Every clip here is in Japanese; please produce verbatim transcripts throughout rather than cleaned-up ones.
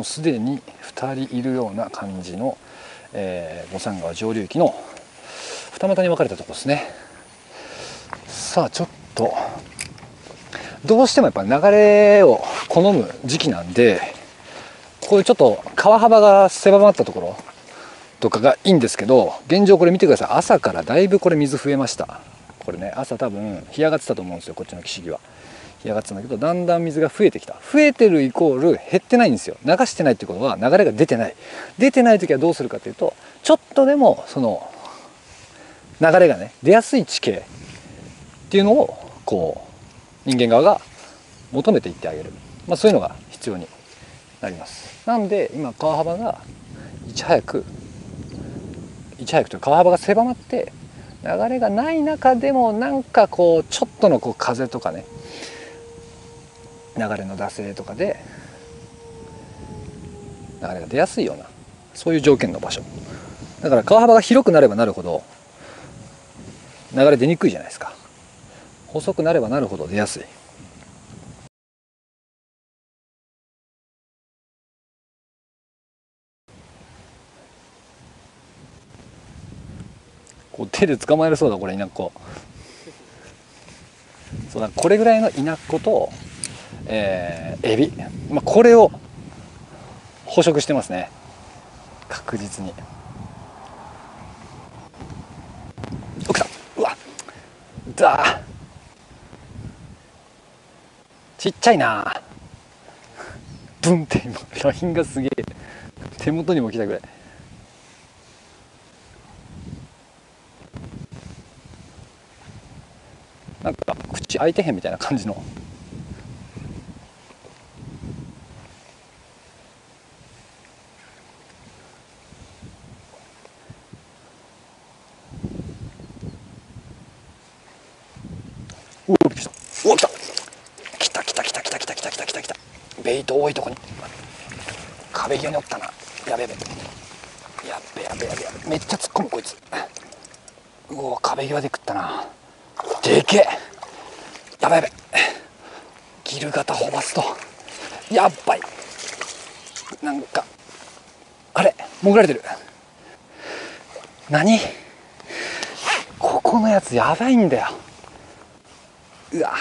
うすでにふたりいるような感じの、えー、五山川上流域の二股に分かれたところですね。さあちょっとどうしてもやっぱ流れを好む時期なんで、こういうちょっと川幅が狭まったところとかがいいんですけど、現状これ見てください。朝からだいぶこれ水増えました。これね、朝多分干上がってたと思うんですよ。こっちの岸木は干上がってたんだけど、だんだん水が増えてきた。増えてるイコール減ってないんですよ。流してないってことは流れが出てない。出てない時はどうするかというと、ちょっとでもその流れがね出やすい地形っていうのをこう人間側が求めていってあげる、まあ、そういうのが必要になります。なんで今川幅がいち早くいち早くというか川幅が狭まって流れがない中でもなんかこうちょっとのこう風とかね、流れの惰性とかで流れが出やすいようなそういう条件の場所だから、川幅が広くなればなるほど流れ出にくいじゃないですか。細くなればなるほど出やすい。こう手で捕まえるそうだこれ、稲子。そうだ、これぐらいの稲子と、えー、エビ、まあ、これを捕食してますね、確実に。お、来た。うわだちっちゃいな。ブンって今ラインがすげえ手元にも来たぐらい。なんか口開いてへんみたいな感じの。うわ、びっくりした。うわ、来た来た来た来た来た来た来た来た来た来た。ベイト多いとこに壁際におったな。やべやべやべやべやべやべ、めっちゃ突っ込むこいつ。うわ、壁際で食ったな。でけえ。やばいやばい、ギル型ホバスとやっばい。なんかあれ潜られてる。何ここのやつやばいんだよ。うわ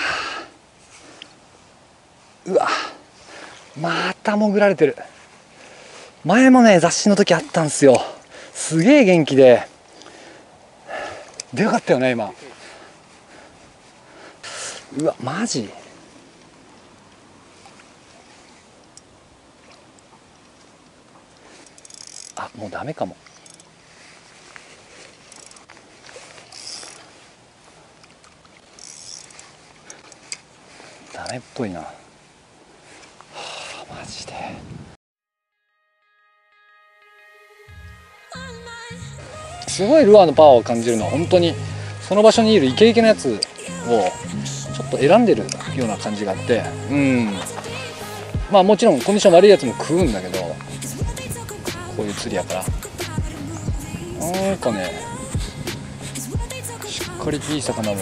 うわ、また潜られてる。前もね雑誌の時あったんすよ。すげえ元気ででかかったよね今。うわマジ。あ、もうダメかも。ダメっぽいな。はあ、マジで。すごいルアーのパワーを感じるのは本当にその場所にいるイケイケなやつをちょっと選んでるような感じがあって、うん、まあもちろんコンディション悪いやつも食うんだけど、こういう釣りやからなんかねしっかりいい魚も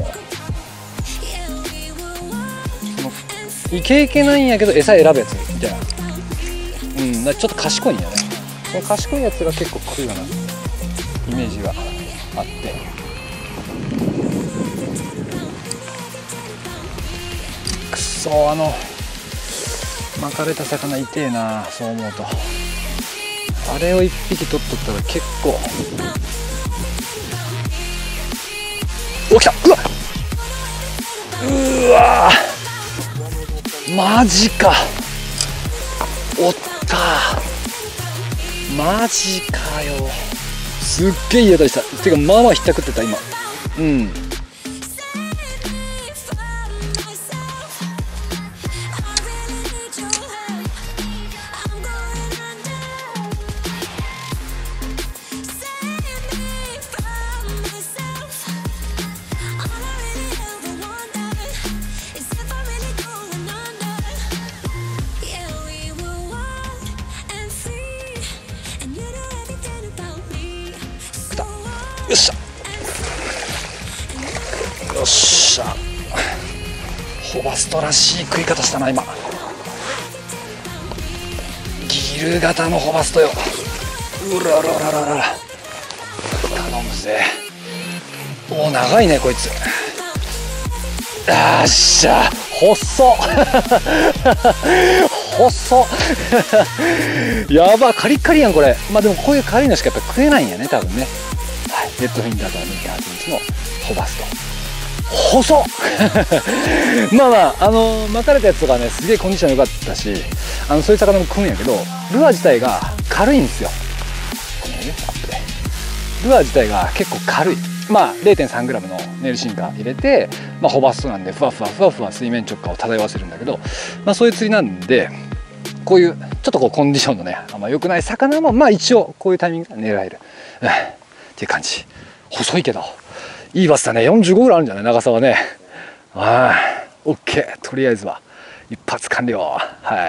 そのイケイケなんやけど餌選ぶやつみたいな、うん、だちょっと賢いんやね。その賢いやつが結構食うようなイメージがあって、くそー、あの巻かれた魚痛えな。そう思うとあれを一匹取っとったら結構。お、来た。うわうわマジか。おったー、マジかよ。すっげえ嫌だした。てかまあまあひったくってた今。うん、よっしゃよっしゃ、ホバストらしい食い方したな今。ギギル型のホバストよ。うらららららら、頼むぜ。おお、長いねこいつ。よっしゃ、細っ細っやば、カリッカリやんこれ。まあでもこういう軽いのしかやっぱ食えないんやね多分ね。はい、レッドフィンダーと にてんはち インチのホバスト、細っまあまあ、あのー、巻かれたやつとかね、すげえコンディション良かったし、あのそういう魚も食うんやけど、ルアー自体が軽いんですよ。このね、アップでルアー自体が結構軽い。まあ れいてんさんグラム のネイルシンカー入れて、まあ、ホバストなんでふわふわふわふわ水面直下を漂わせるんだけど、まあ、そういう釣りなんで、こういうちょっとこうコンディションのねあんま良くない魚もまあ一応こういうタイミングが狙える、うん、っていう感じ。細いけどいいバスだね。よんじゅうごぐらいあるんじゃない、長さはね。ああ、オッケー、とりあえずは一発完了。はい。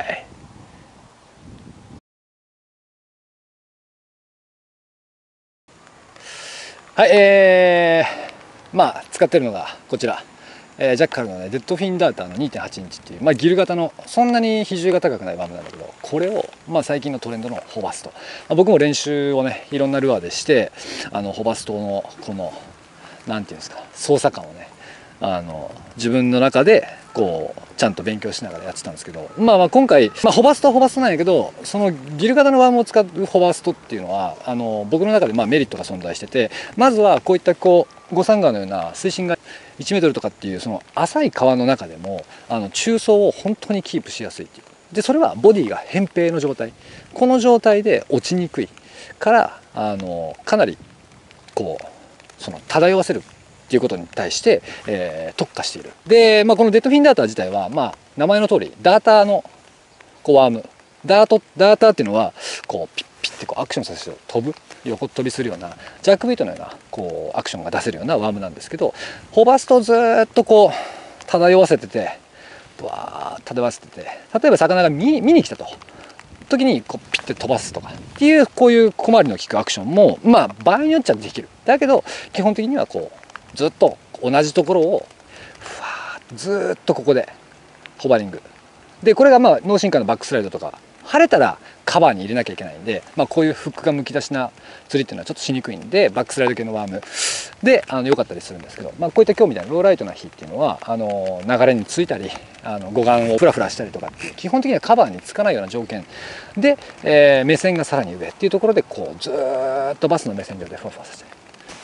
はい、えー、まあ使ってるのがこちら、えー、ジャッカルのねデッドフィンダーターの にてんはち インチっていう、まあ、ギル型のそんなに比重が高くないワームなんだけど、これを、まあ、最近のトレンドのホバスト、まあ、僕も練習をねいろんなルアーでして、あのホバストのこのなんていうんですか、操作感をねあの自分の中でこうちゃんと勉強しながらやってたんですけど、まあまあ今回、まあ、ホバストはホバストなんやけど、そのギル型のワームを使うホバストっていうのはあの僕の中でまあメリットが存在してて、まずはこういったこう五三川のような水深がいちメートルとかっていうその浅い川の中でもあの中層を本当にキープしやすいっていう。でそれはボディが扁平の状態、この状態で落ちにくいからあのかなりこうその漂わせるっていうことに対して、えー、特化している。で、まあ、このデッドフィンダーター自体は、まあ、名前の通りダーターのこうワーム、ダートダーターっていうのはこうピッピッてこうアクションさせて飛ぶ、横飛びするようなジャックビートのようなこうアクションが出せるようなワームなんですけど、ホバストずっとこう漂わせててわー漂わせてて、例えば魚が見見に来たと時にこうピッて飛ばすとかっていう、こういう小回りの利くアクションもまあ場合によっちゃできる。だけど基本的にはこうずっと同じところをふわーずっとここでホバリングで、これがまあ脳進化のバックスライドとか晴れたらカバーに入れなきゃいけないんで、まあ、こういうフックがむき出しな釣りっていうのはちょっとしにくいんで、バックスライド系のワームであの良かったりするんですけど、まあ、こういった今日みたいなローライトな日っていうのはあの流れについたりあの護岸をフラフラしたりとかっていう基本的にはカバーにつかないような条件で、えー、目線がさらに上っていうところでこうずーっとバスの目線上でふわふわさせて、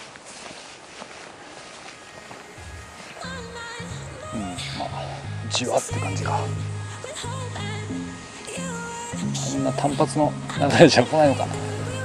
うん、まあじわって感じか。こんな単発の流れじゃ来ないのかな。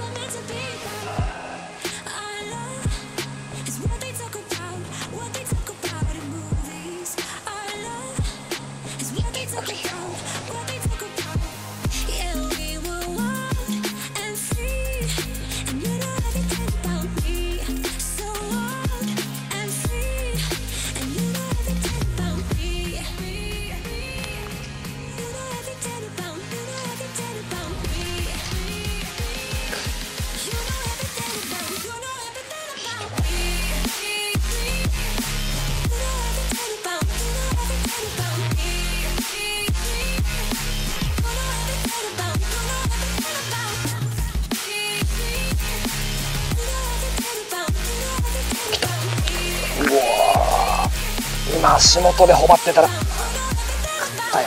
今足元でホバってたら食ったよ。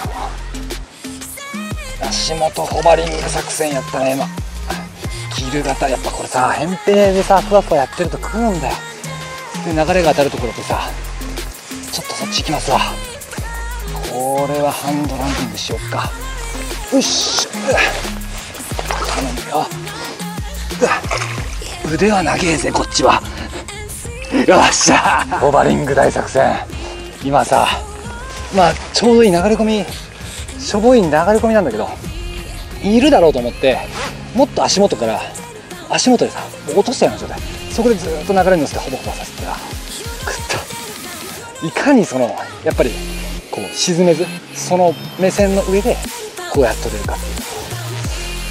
足元ホバリング作戦やったね今。ギル型やっぱこれさ扁平でさふわふわやってると食うんだよ。で流れが当たるところでさちょっとそっち行きますわ。これはハンドランディングしよっか。よし頼むよ。腕は長えぜこっちは。よっしゃホバリング大作戦。今さまあちょうどいい流れ込み、しょぼい流れ込みなんだけどいるだろうと思ってもっと足元から足元でさ落としたような状態、そこでずっと流れに乗せてホバホバさせてさ食った。いかにそのやっぱりこう沈めずその目線の上でこうやっとれるかっていう。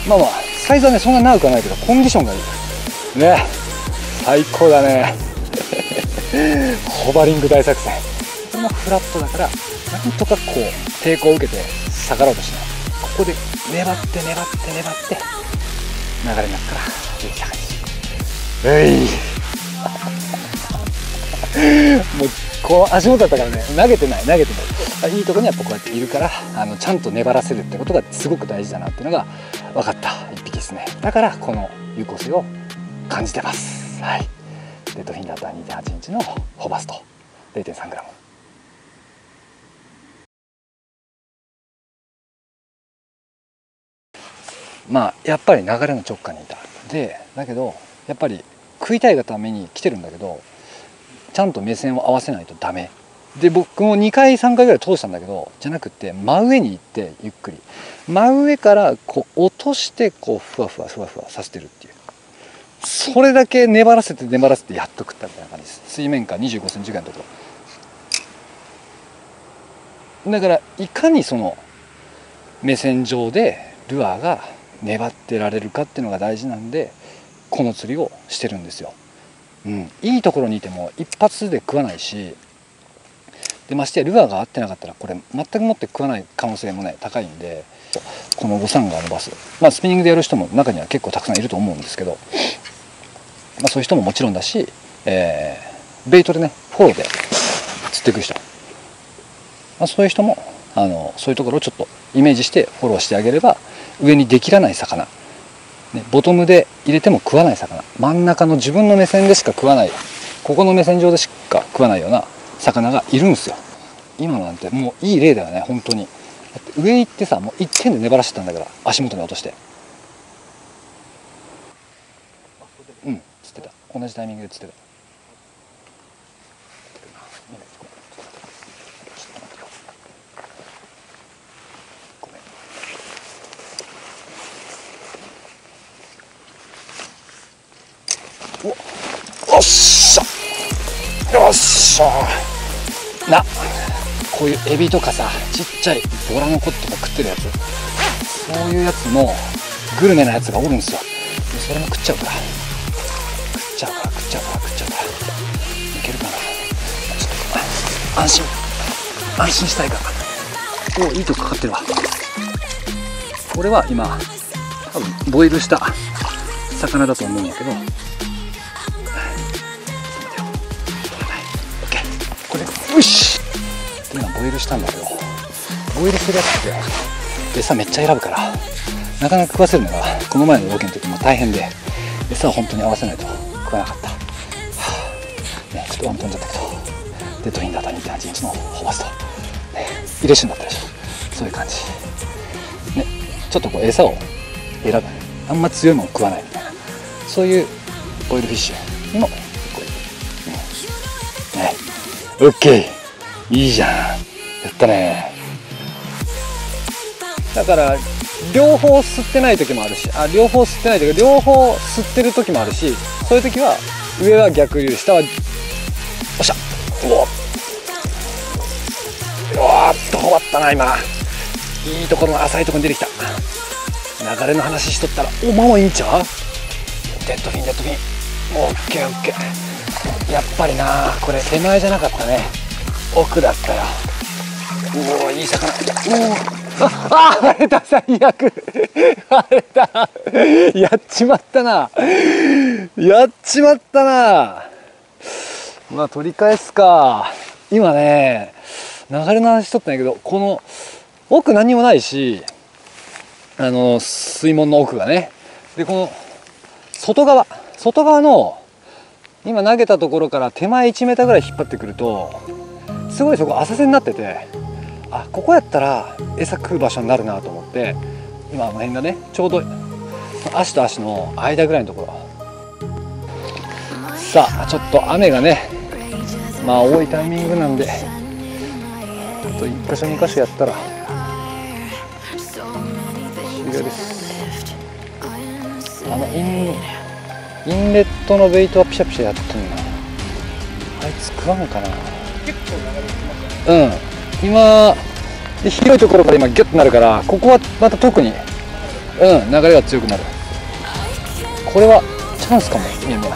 まあまあサイズはねそんな長くはないけどコンディションがいいね。最高だねホバリング大作戦。これもフラットだからなんとかこう抵抗を受けて逆らおうとしない。 ここで粘って粘って粘って流れになったらできた感じ。えいもうこう足元だったからね、投げてない投げてないいいところにやっぱこうやっているから、あのちゃんと粘らせるってことがすごく大事だなっていうのが分かったいっぴきですね。だからこの有効性を感じてます。はい、デッドフィンダーとは にてんはちインチのホバスト れいてんさんグラム。まあやっぱり流れの直下にいた。でだけどやっぱり食いたいがために来てるんだけど、ちゃんと目線を合わせないとダメで、僕もにかいさんかいぐらい通したんだけど、じゃなくて真上に行ってゆっくり真上からこう落としてこうふわふわふわふわさせてるっていう、それだけ粘らせて粘らせてやっと食ったみたいな感じです。水面下にじゅうごセンチぐらいのところだから、いかにその目線上でルアーが粘ってられるかっていうのが大事なんで、この釣りをしてるんですよ。うん、いいところにいても一発で食わないし、でましてやルアーが合ってなかったらこれ全くもって食わない可能性もね高いんで、このゴサンガーのバス、まあ、スピニングでやる人も中には結構たくさんいると思うんですけど、まあ、そういう人ももちろんだし、えー、ベイトでねフォローで釣っていく人、まあ、そういう人もあのそういうところをちょっとイメージしてフォローしてあげれば、上にできらない魚、ね、ボトムで入れても食わない魚、真ん中の自分の目線でしか食わない、ここの目線上でしか食わないような魚がいるんですよ。今のなんてもういい例だよね本当に。だって上行ってさ、もういってんで粘らせてたんだから足元に落として、うん釣ってた、同じタイミングで釣ってた。おっよっしゃよっしゃな、こういうエビとかさ、ちっちゃいボラのコッとか食ってるやつ、そういうやつもグルメなやつがおるんですよ。でそれも食っちゃうから食っちゃうから食っちゃうから食っちゃうからいけるかな。ちょっと安心安心したいから。おいいとこかかってるわ。これは今多分ボイルした魚だと思うんだけど、これよし今ボイルしたんだけど、ボイルするやつって餌めっちゃ選ぶからなかなか食わせるのがこの前のロケの時も大変で、餌を本当に合わせないと食わなかった、はあね、ちょっとワン飛んじゃったけど、デッドフィンダーと にてんはちインチのホバスト、ね、入れ旬だったでしょ。そういう感じ、ね、ちょっとこう餌を選ぶ、あんま強いもの食わないみたいな、そういうボイルフィッシュにも結構いい、うんね、オッケーいいじゃん、やったね。だから両方吸ってない時もあるし、あ両方吸ってない時、両方吸ってる時もあるし、そういう時は上は逆流、下はおっしゃ、うおっうわーっと終わったな。今いいところの浅いところに出てきた。流れの話しとったらおまもいいんちゃう。デッドフィンデッドフィン、オッケーオッケー。やっぱりなこれ手前じゃなかったね、奥だったよ。おおいい魚、おおああ割れた、最悪割れたやっちまったなやっちまったな。まあ取り返すか。今ね流れの話しとったんやけど、この奥何もないし、あの水門の奥がね、でこの外側外側の今投げたところから手前いちメーターぐらい引っ張ってくるとすごいそこ浅瀬になってて、あここやったら餌食う場所になるなと思って、今あの辺がねちょうど足と足の間ぐらいのところ。さあちょっと雨がねまあ多いタイミングなんで、あといっ箇所に箇所やったら終了です。あのインインレットのベイトはピシャピシャやってんな。あいつ食わんかな。結構流れてきましたね。うん今で広いところから今ギュッとなるから、ここはまた特にうん流れが強くなる。これはチャンスかも見えるな。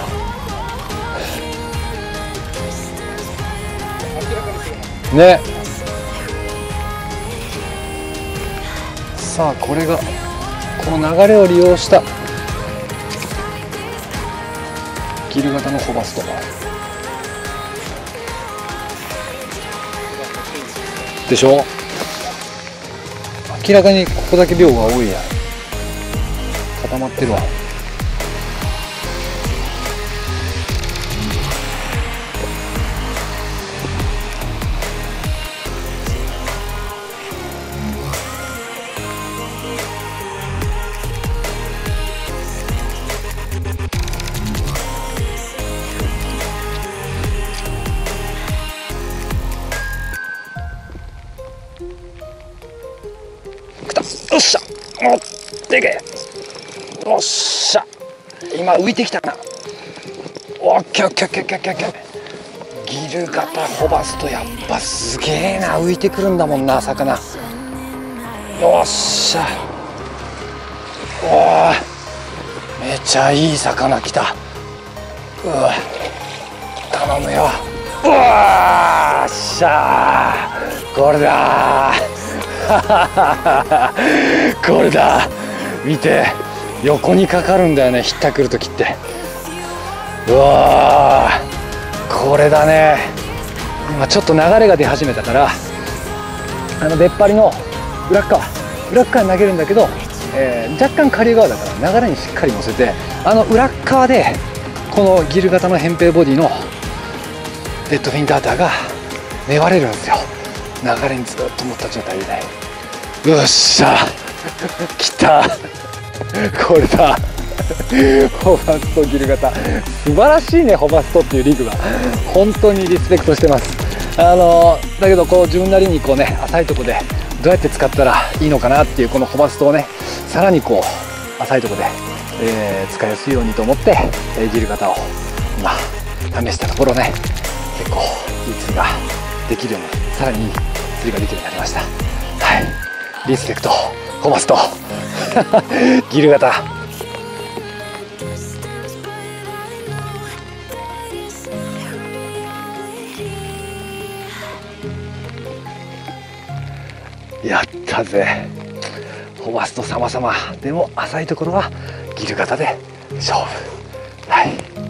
ねさあこれがこの流れを利用したギル型のホバストでしょ。明らかにここだけ量が多いや、固まってるわ。よっしゃ、おっでけえ、よっしゃ、今浮いてきたな。オッケーオッケーオッケーオッケーオッケー。ギル型ホバストやっぱすげえな、浮いてくるんだもんな魚。よっしゃ、おーめちゃいい魚来た。うわ頼むよ。うわーっしゃー、これだーこれだ、見て、横にかかるんだよね、ひったくる時って。うわーこれだね。今ちょっと流れが出始めたから、あの出っ張りの裏側裏側に投げるんだけど、えー、若干下流側だから流れにしっかり乗せて、あの裏側でこのギル型の扁平ボディのデッドフィンダーターが粘れるんですよ。流れにずっと乗った状態でね。よっしゃ来たこれだホバストギル型、素晴らしいね。ホバストっていうリグは本当にリスペクトしてます。あのだけどこう自分なりにこうね、浅いとこでどうやって使ったらいいのかなっていうこのホバストをね、さらにこう浅いとこで、えー、使いやすいようにと思って、えー、ギル型を今試したところね、結構いい釣りができるように、さらにいい釣りができるようになりました。はい、リスペクトホバストギル型。やったぜ。ホバスト様々でも浅いところはギル型で勝負。はい。